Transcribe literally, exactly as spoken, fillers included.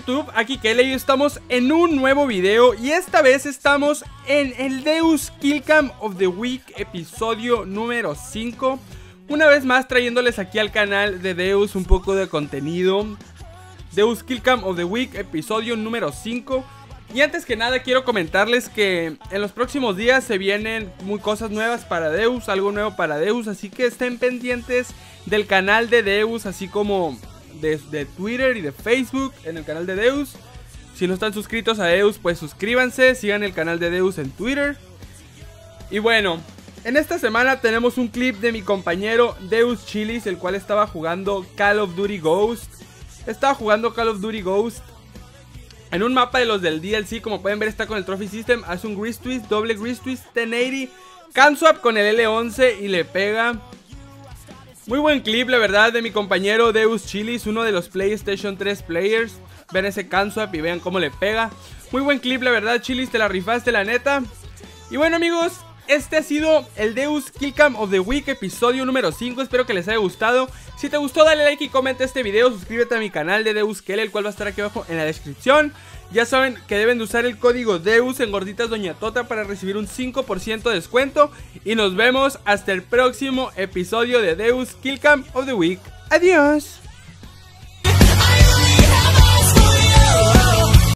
YouTube? Aquí Kelly y estamos en un nuevo video y esta vez estamos en el Deus Killcam of the Week episodio número cinco. Una vez más trayéndoles aquí al canal de Deus un poco de contenido. Deus Killcam of the Week episodio número cinco. Y antes que nada quiero comentarles que en los próximos días se vienen muy cosas nuevas para Deus, algo nuevo para Deus, así que estén pendientes del canal de Deus, así como de, de Twitter y de Facebook en el canal de Deus. Si no están suscritos a Deus, pues suscríbanse, sigan el canal de Deus en Twitter. Y bueno, en esta semana tenemos un clip de mi compañero Deus Chilis, el cual estaba jugando Call of Duty Ghost. Estaba jugando Call of Duty Ghost en un mapa de los del D L C, como pueden ver está con el Trophy System. Hace un Grease Twist, doble Grease Twist, diez ochenta, Cam Swap con el L once y le pega. Muy buen clip, la verdad, de mi compañero Deus Chilis, uno de los PlayStation tres players. Ven ese Cam Swap y vean cómo le pega. Muy buen clip, la verdad, Chilis, te la rifaste, la neta. Y bueno, amigos, este ha sido el Deus Killcam of the Week episodio número cinco, espero que les haya gustado. Si te gustó dale like y comenta este video, suscríbete a mi canal de Deus Kelly, el cual va a estar aquí abajo en la descripción. Ya saben que deben de usar el código Deus en Gorditas Doña Tota para recibir un cinco por ciento de descuento. Y nos vemos hasta el próximo episodio de Deus Killcam of the Week. Adiós.